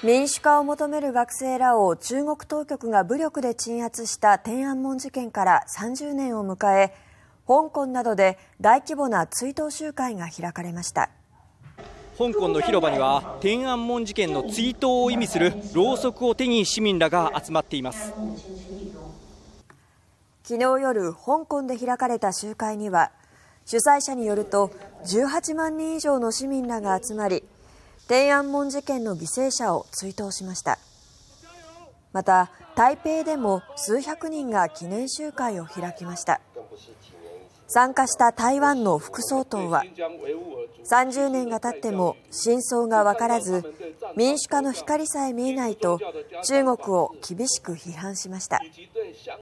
民主化を求める学生らを中国当局が武力で鎮圧した天安門事件から30年を迎え、香港などで大規模な追悼集会が開かれました。 香港の広場には天安門事件の追悼を意味するろうそくを手に市民らが集まっています。 昨日夜、香港で開かれた集会には、主催者によると18万人以上の市民らが集まり、天安門事件の犠牲者を追悼しました。また、台北でも数百人が記念集会を開きました。参加した台湾の副総統は、30年が経っても真相が分からず、民主化の光さえ見えないと中国を厳しく批判しました。